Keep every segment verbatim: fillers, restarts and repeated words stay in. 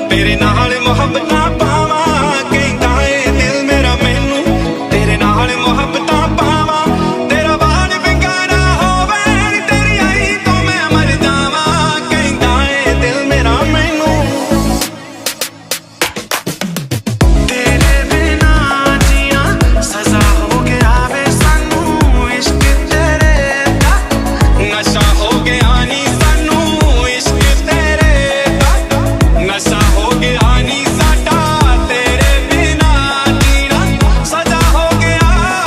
तेरे नाल मुहब्बतां पावां कहंदा ए दिल मेरा मैनू तेरे नाल मुहब्बतां पावां तेरा बाल विंगा ना होवे नी तेरी आई तो मैं मर जावां कहंदा ए दिल मेरा मैनू तेरे बिना जिया सजा हो गया वे सानू इश्क तेरे दा नशा हो गया नी सानू इश्क तेरे दा नशा हो गया नी साडा तेरे बिना जीना सजा हो गया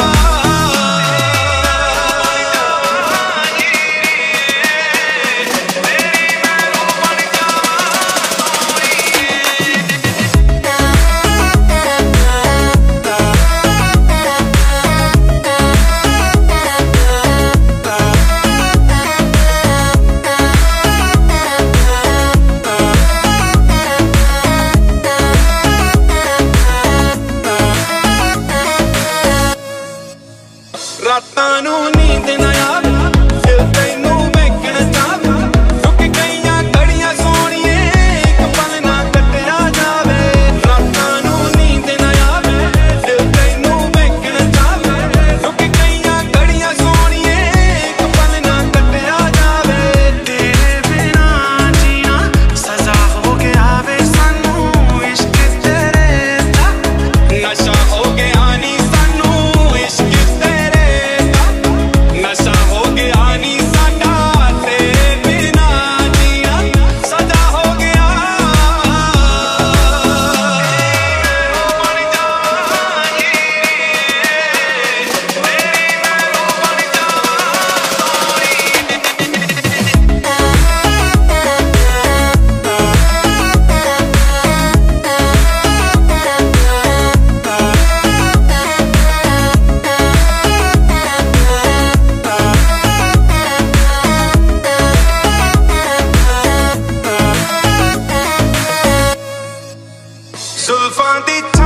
रातां नूं नींद ना आवे दिल तैनू वेखण चावे रुक गईयां घड़ियां सोहणीए इक पल ना कटिया जावे रातां नूं नींद ना आवे दिल तैनू वेखण चावे रुक गईयां घड़ियां सोहणीए इक पल ना कटिया जावे तेरे बिना जीना सजा हो गया वे सानू इश्क तेरे दा नशा हो गया नी सानू इश्क तेरे नशा हो गया नी साडा तेरे बिना जीना सजा हो गया जुल्फां दी